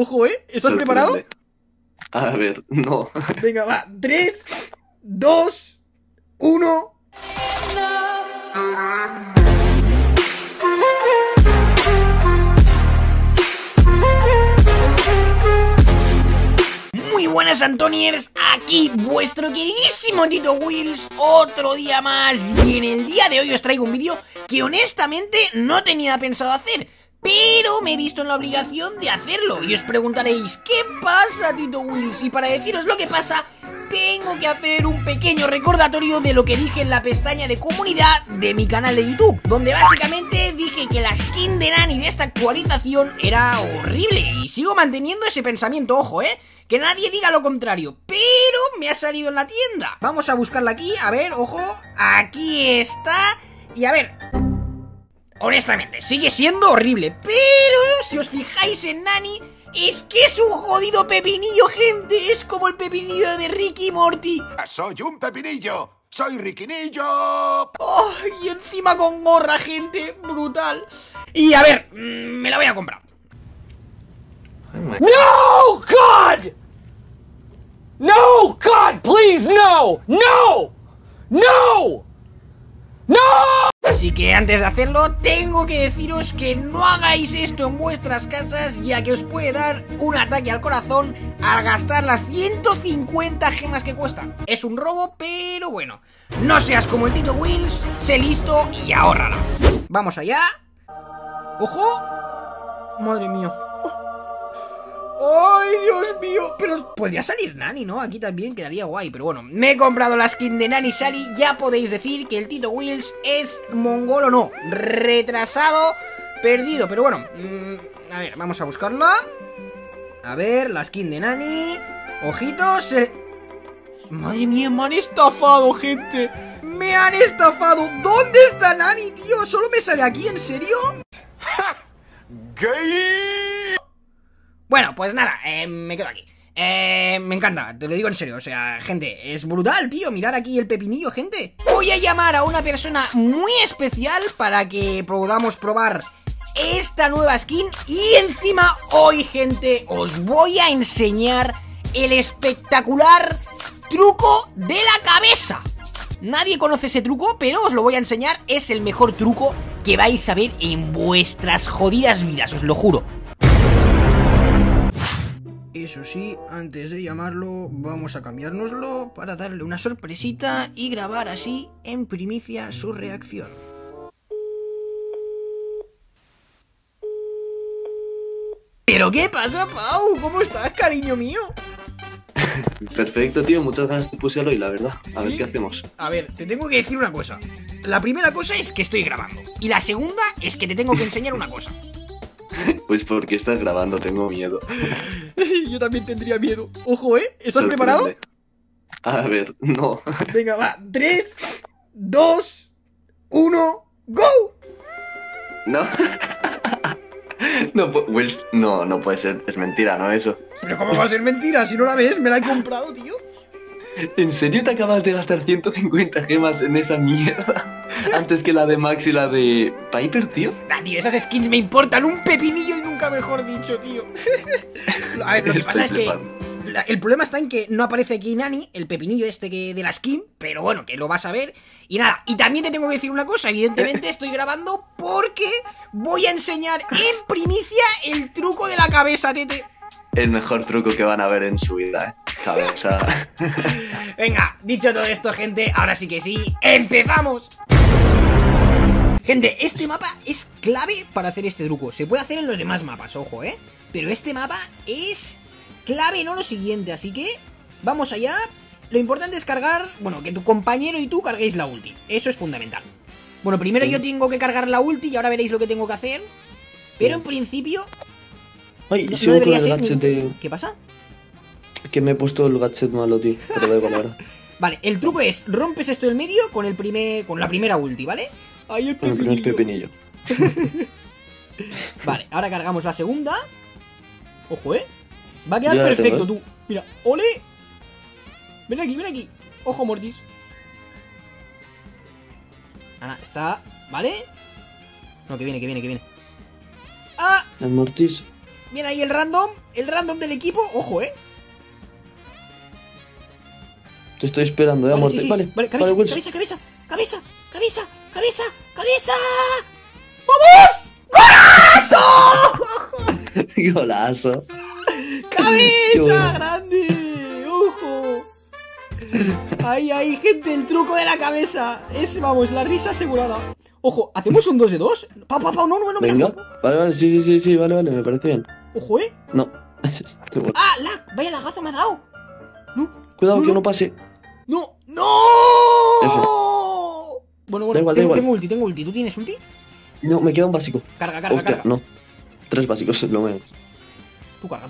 Ojo, ¿estás preparado? A ver, no. Venga, va. 3, 2, 1. Muy buenas, Antoniers, aquí vuestro queridísimo Tito Wills, otro día más, y en el día de hoy os traigo un vídeo que honestamente no tenía pensado hacer, pero me he visto en la obligación de hacerlo, y os preguntaréis, ¿qué pasa, Tito Wills? Y para deciros lo que pasa, tengo que hacer un pequeño recordatorio de lo que dije en la pestaña de comunidad de mi canal de YouTube, donde básicamente dije que la skin de Nani de esta actualización era horrible, y sigo manteniendo ese pensamiento, ojo, que nadie diga lo contrario, pero me ha salido en la tienda. Vamos a buscarla aquí, a ver, ojo, aquí está. Y a ver, honestamente, sigue siendo horrible, pero si os fijáis en Nani, es que es un jodido pepinillo, gente. Es como el pepinillo de Ricky y Morty. ¡Soy un pepinillo! ¡Soy Riquinillo! Oh, y encima con gorra, gente, brutal. Y a ver, me la voy a comprar. No, God! No, God, please, no! ¡No! ¡No! ¡No! Así que antes de hacerlo, tengo que deciros que no hagáis esto en vuestras casas, ya que os puede dar un ataque al corazón al gastar las 150 gemas que cuestan. Es un robo, pero bueno. No seas como el Tito Wills, sé listo y ahórralas. Vamos allá. ¡Ojo! Madre mía. ¡Ay, Dios mío! Pero podría salir Nani, ¿no? Aquí también quedaría guay, pero bueno. Me he comprado la skin de Nani Sally. Ya podéis decir que el Tito Wills es mongol o no. Retrasado, perdido. Pero bueno, a ver, vamos a buscarla. A ver, la skin de Nani. Ojitos. Madre mía, me han estafado, gente. Me han estafado. ¿Dónde está Nani, tío? ¿Solo me sale aquí? ¿En serio? ¡Gay! Bueno, pues nada, me quedo aquí. Me encanta, te lo digo en serio, o sea, gente, es brutal, tío, mirar aquí el pepinillo, gente. Voy a llamar a una persona muy especial para que podamos probar esta nueva skin. Y encima, hoy, gente, os voy a enseñar el espectacular truco de la cabeza. Nadie conoce ese truco, pero os lo voy a enseñar. Es el mejor truco que vais a ver en vuestras jodidas vidas, os lo juro. Eso sí, antes de llamarlo, vamos a cambiárnoslo para darle una sorpresita y grabar así en primicia su reacción. ¿Pero qué pasa, Pau? ¿Cómo estás, cariño mío? Perfecto, tío, muchas ganas de puse hoy, la verdad. A ver ¿Sí? qué hacemos. A ver, te tengo que decir una cosa. La primera cosa es que estoy grabando. Y la segunda es que te tengo que enseñar una cosa. Pues porque estás grabando, tengo miedo. Yo también tendría miedo. Ojo, ¿estás preparado? A ver, no. Venga, va. 3, 2, 1, ¡go! No. No, Wills, no puede ser, es mentira, ¿no? Eso. Pero ¿cómo va a ser mentira? Si no la ves, me la he comprado, tío. ¿En serio te acabas de gastar 150 gemas en esa mierda? Antes que la de Max y la de Piper, tío. Nah, tío, esas skins me importan un pepinillo y nunca mejor dicho, tío. A ver, lo que pasa es que el problema está en que no aparece aquí Nani, el pepinillo este que de la skin, pero bueno, que lo vas a ver. Y nada, y también te tengo que decir una cosa, evidentemente estoy grabando porque voy a enseñar en primicia el truco de la cabeza, tete. El mejor truco que van a ver en su vida, cabeza. Venga, dicho todo esto, gente, ahora sí que sí, ¡empezamos! Gente, este mapa es clave para hacer este truco. Se puede hacer en los demás mapas, ojo, pero este mapa es clave, no lo siguiente, así que vamos allá. Lo importante es cargar, bueno, que tu compañero y tú carguéis la ulti. Eso es fundamental. Bueno, primero yo tengo que cargar la ulti y ahora veréis lo que tengo que hacer. Pero en principio Ay, no sigo con debería el ser gadget de... ¿Qué pasa? Que me he puesto el gadget malo, tío. Pero da igual ahora. Vale, el truco es, rompes esto del medio con la primera ulti, ¿vale? Ahí el Con el primer pepinillo. pepinillo. Vale, ahora cargamos la segunda. Ojo, va a quedar Ya perfecto, tengo, tú. Mira, ¡ole! Ven aquí, ven aquí. Ojo, Mortis. Ahora, está... ¿Vale? No, que viene. ¡Ah! El Mortis. Viene ahí el random del equipo. Ojo, Te estoy esperando, a Vale, muerte. sí, sí. Vale, Vale, cabeza, vale, Wilson. cabeza. ¡Vamos! Golazo. ¡Cabeza grande! ¡Ojo! Ahí, gente, el truco de la cabeza. Es, vamos, la risa asegurada. Ojo, ¿hacemos un 2 de 2? Pau, no, me Venga. la- Vale, sí, vale, me parece bien. Ojo, No. Te muero. ¡Ah, lag! ¡Vaya lagazo me ha dado! ¡No! Cuidado que no pase. ¡No! ¡No! Bueno, Da igual, tengo, da igual. tengo ulti. ¿Tú tienes ulti? No, me queda un básico. Carga. Hostia, no. 3 básicos, lo menos. Tú carga.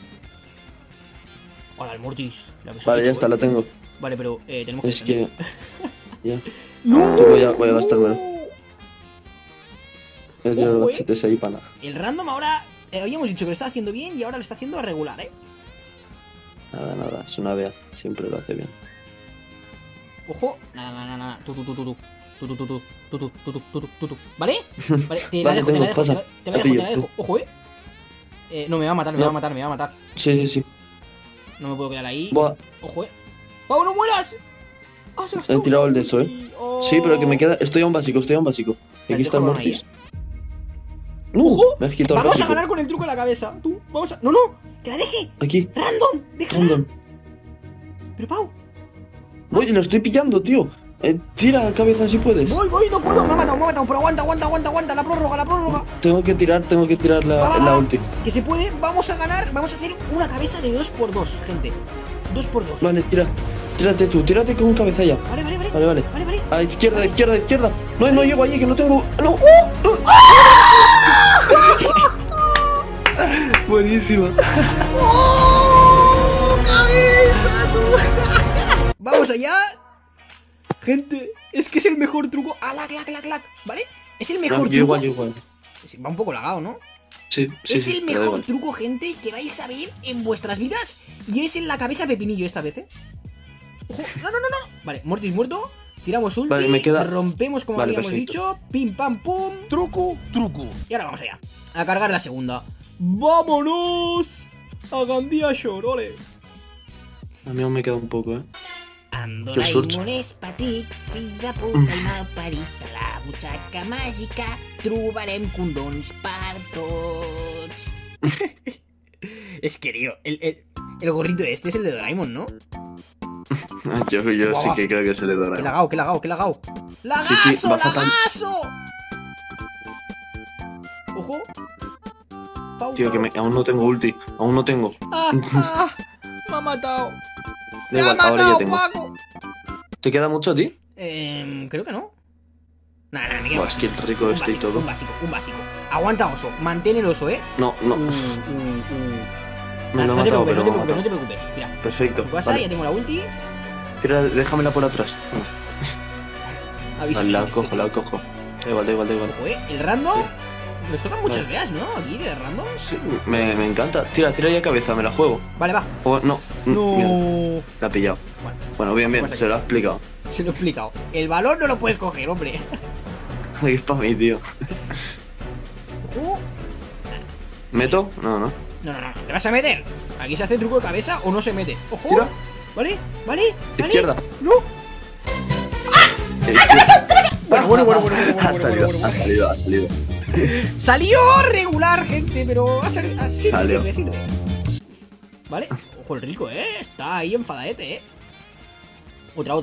Hola, el Mortis. Vale, ya está, lo tengo. Vale, pero tenemos que... Es que... Ya. ¡No! Sí, voy a gastármelo. El de los Ojo, gachetes ahí para nada. El random ahora... habíamos dicho que lo está haciendo bien y ahora lo está haciendo a regular, Nada, es una Bea. Siempre lo hace bien. Ojo. Nada. Tú. ¿Vale? Vale, te la Vale, dejo, te la tengo, dejo. pasa. Te la Te pillo, dejo. sí. Ojo, no, me va a matar, me No. va a matar. Sí. No me puedo quedar ahí. Buah. Ojo, ¡Pau, no mueras! ¡Ah, se gastó! He tirado el de eso, Oh. Sí, pero que me queda... Estoy a un básico. Aquí está el déjalo Mortis. ¡No! ¡Ojo! Me has quitado el Vamos a básico. ganar con el truco de la cabeza. Tú, vamos a... ¡No! ¡Que la deje! Aquí. ¡Random! ¡Déjala! Random. Pero, Pau, Voy, lo estoy pillando, tío. Tira cabeza si puedes. voy, no puedo. Me ha matado, pero aguanta. La prórroga. Tengo que tirar Va. la ulti. Que se puede, vamos a ganar. Vamos a hacer una cabeza de 2x2, gente. 2x2. Vale, tírate tú, tírate con cabeza ya. Vale. Vale. A izquierda. No llego allí, que no tengo. ¡No! Buenísimo. ¡Oh! ¡Cabeza, tú! Vamos allá. Gente, es que es el mejor truco. ¡Ah, lag! ¿Vale? Es el mejor Yo truco. igual. Va un poco lagado, ¿no? Sí, Es el pero da mejor igual. truco, gente, que vais a ver en vuestras vidas. Y es en la cabeza pepinillo esta vez, Ojo, no. Vale, Mortis muerto. Tiramos ulti, Vale, me queda- rompemos como Vale, habíamos perfecto. dicho. Pim, pam, pum. Truco. Y ahora vamos allá. A cargar la segunda. ¡Vámonos! A Gandía Shore, ole. A mí aún me queda un poco, Amb Que surt. Doraemon és petit, fill de puta i malparit. A la butxaca màgica trobarem condons per tots. Es que, tío, el gorrito este es el de Doraemon, ¿no? Yo Guau, sí guau. que creo que se le dará. ¡Qué lagao! Sí, sí, va fatal. ¡Lagazo! ¡Ojo! Pau, Tío, Pau. aún no tengo ulti. Aún no tengo. Me ha matado. Da ¡Se ha igual, ahora ya matado, tengo. Paco! ¿Te queda mucho a ti? Creo que no. Nada, me quedo. Buah, es que el rico este y todo. Un básico. Aguanta, oso. Mantén el oso, No. Me lo he No te matado, preocupes, pero no me ha te matado. preocupes. Mira, Perfecto. a su casa, Vale. ya tengo la ulti. Déjamela por atrás. Avísame. Vale, la cojo. Da igual. Ojo, el random. Nos tocan muchas veas, ¿no? Aquí de random. Sí, me encanta. Tira ya cabeza, me la juego. Vale, va. No. Mierda, No. la ha pillado. Bueno, bien, Pasa. se lo ha explicado. Se lo he explicado. El balón no lo puedes coger, hombre. Es para mí, tío. Ojo. ¿Meto? No. No. ¿Te vas a meter? Aquí se hace truco de cabeza o no se mete. Ojo. Tira. Vale. Izquierda. No. Bueno. Bueno. Ha salido. Salió regular, gente, pero Salió. sirve. Vale. Ojo el rico, está ahí enfadete, Otra.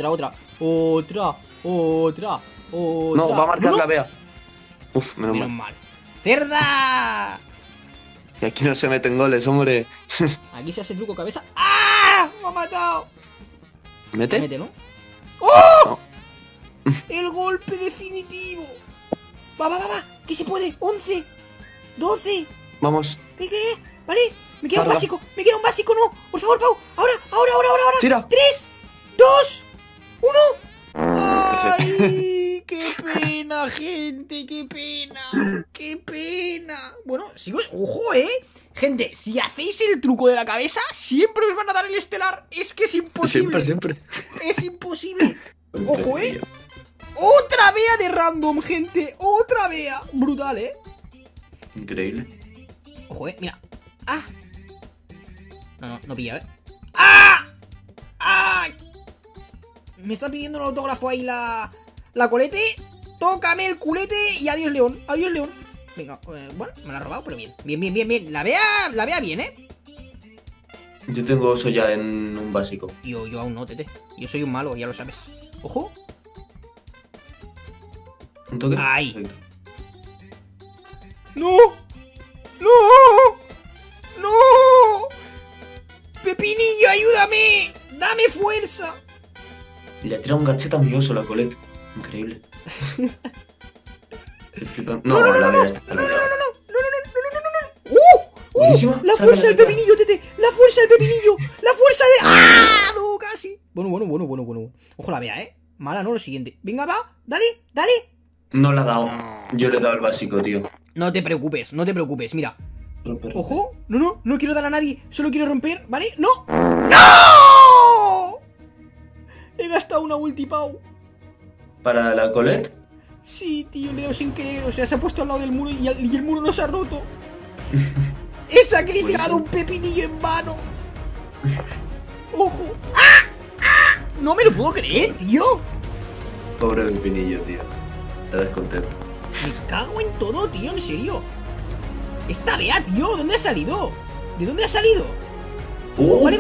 No, va a marcar la Bea. Uf, menos Menos mal. mal. ¡Cerda! Que aquí no se meten goles, hombre. Aquí se hace truco cabeza. ¡Ah! ¡Me ha matado! ¿Mete? Mete, ¿no? ¡Oh! No. ¡El golpe definitivo! Va. Que se puede. 11. 12. Vamos. ¿Qué? ¿Vale? Me queda Carga. un básico, no. Por favor, Pau. Ahora. Tira. 3, 2, 1. Perfecto. ¡Ay! ¡Qué pena, gente! ¡Qué pena! Bueno, sigo. ¡Ojo, Gente, si hacéis el truco de la cabeza, siempre os van a dar el estelar. Es que es imposible. Siempre. Es imposible. Ojo, Otra vea de random, gente. Otra vea. Brutal, Increíble. Ojo, mira. ¡Ah! No pilla, ¿eh? ¡Ah! ¡Ah! Me está pidiendo un autógrafo ahí la colete. Tócame el culete y adiós, León. Adiós, León. Venga, bueno, me la ha robado, pero bien. Bien. La vea bien, ¿eh? Yo tengo eso ya en un básico. Yo aún no, tete. Yo soy un malo, ya lo sabes. ¡Ojo! ¿Un toque? ¡Ay! Perfecto. ¡No! ¡Pepinillo, ayúdame! ¡Dame fuerza! Le ha tirado un gacheta a mi oso la Colette. Increíble. No. La fuerza del pepinillo, tete. La fuerza del pepinillo. La fuerza de... ¡Ah! No, casi. Bueno. Ojo la vea, ¿eh? Mala, ¿no? Lo siguiente. Venga, va. Dale. No le ha dado. Yo le he dado el básico, tío. No te preocupes. Mira. Romper. Ojo. No quiero dar a nadie. Solo quiero romper, ¿vale? ¡No! ¡No! He gastado una ulti, Pau. ¿Para la Colette? Sí, tío, Leo sin querer. O sea, se ha puesto al lado del muro y el muro no se ha roto. He sacrificado un pepinillo en vano. Ojo. ¡Ah! No me lo puedo creer, tío. Pobre pepinillo, tío. Estarás contento. Me cago en todo, tío, en serio. Esta vea, tío, ¿dónde ha salido? ¿De dónde ha salido? Vale,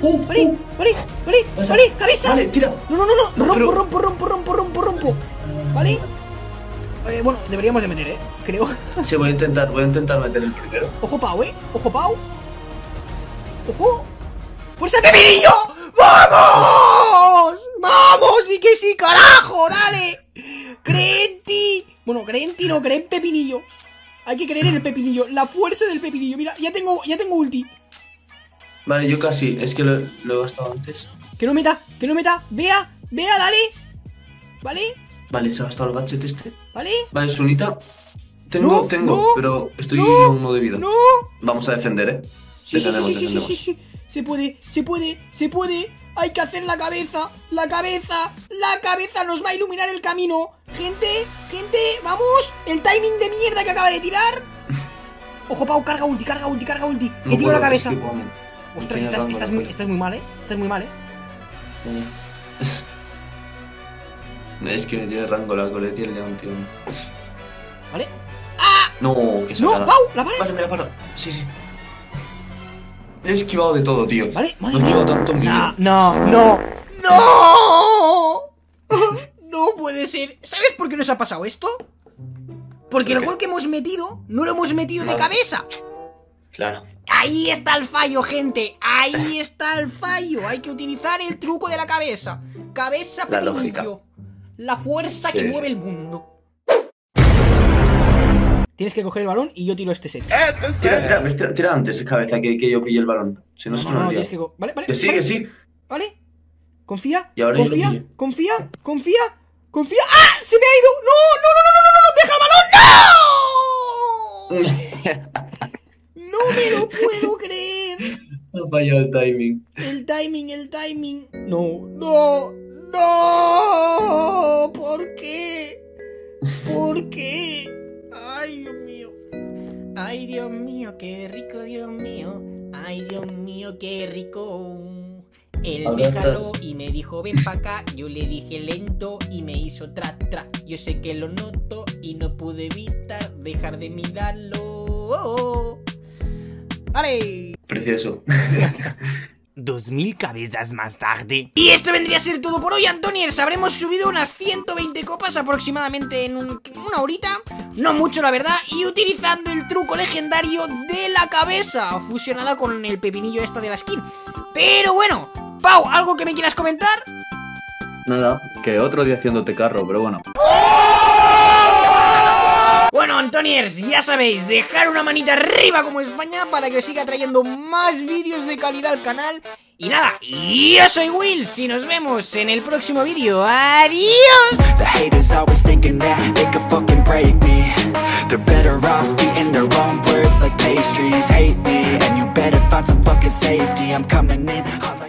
cabeza. Vale, tira. No, rompo. ¿Vale? Bueno, deberíamos de meter, creo. Sí, voy a intentar meter el primero. Ojo, Pau, Ojo, Pau. Ojo. ¡Fuerza de pepinillo! ¡Vamos! ¡Y que sí, carajo! ¡Dale! ¡Cree en ti! Bueno, cree en ti, no, cree en pepinillo. Hay que creer en el pepinillo. La fuerza del pepinillo. Mira, ya tengo ulti. Vale, yo casi. Es que lo he gastado antes. Que no meta. Vea, dale. ¿Vale? Vale, se ha gastado el gadget este. ¿Vale? Vale, Sunita. Tengo, pero estoy a uno de vida. No. Vamos a defender, Sí. Defendemos. Se puede. Hay que hacer la cabeza. La cabeza nos va a iluminar el camino. Gente, vamos. El timing de mierda que acaba de tirar. Ojo, Pau, carga ulti. Que tiro la cabeza. Ostras, estás muy mal, Estás muy mal, Es que no tiene rango la Colette y el León, tío. ¿Vale? ¡Ah! No, que se ¡No, Pau! ¿La paras? Vale, me la paro. Sí. He esquivado de todo, tío. Vale, no he esquivado tanto en mi vida. No puede ser. ¿Sabes por qué nos ha pasado esto? Porque el gol que hemos metido no lo hemos metido de cabeza. Claro. Ahí está el fallo, gente. Ahí está el fallo. Hay que utilizar el truco de la cabeza. Cabeza, La pepinillo. lógica. La fuerza que Sí. mueve el mundo. Tienes que coger el balón y yo tiro este set. Tira antes, cabeza, que yo pille el balón. Si no, se nos lía. tienes que... Vale. Que sí. ¿Vale? Confía. Y ahora yo lo pillo. Confía. ¡Ah! ¡Se me ha ido! ¡No! ¡Deja el balón! ¡No! ¡No me lo puedo creer! Ha fallado el timing. El timing. No. ¿Por qué? Ay, Dios mío, qué rico, Dios mío. Ay, Dios mío, qué rico. Él me jaló y me dijo ven pa' acá. Yo le dije lento y me hizo tra. Yo sé que lo noto y no pude evitar dejar de mirarlo. ¡Vale! Precioso. 2000 cabezas más tarde. Y esto vendría a ser todo por hoy, Antoniers. Habremos subido unas 120 copas aproximadamente en una horita. No mucho, la verdad. Y utilizando el truco legendario de la cabeza, fusionada con el pepinillo esta de la skin. Pero bueno, Pau, ¿algo que me quieras comentar? Nada, que otro día haciéndote carro, pero bueno. Bueno, Antoniers, ya sabéis, dejar una manita arriba como España para que os siga trayendo más vídeos de calidad al canal. Y nada, yo soy Wills y nos vemos en el próximo vídeo. ¡Adiós! The haters always thinking that they could fucking break me. They're better off eating their own words like pastries. Hate me, and you better find some fucking safety. I'm coming in hot like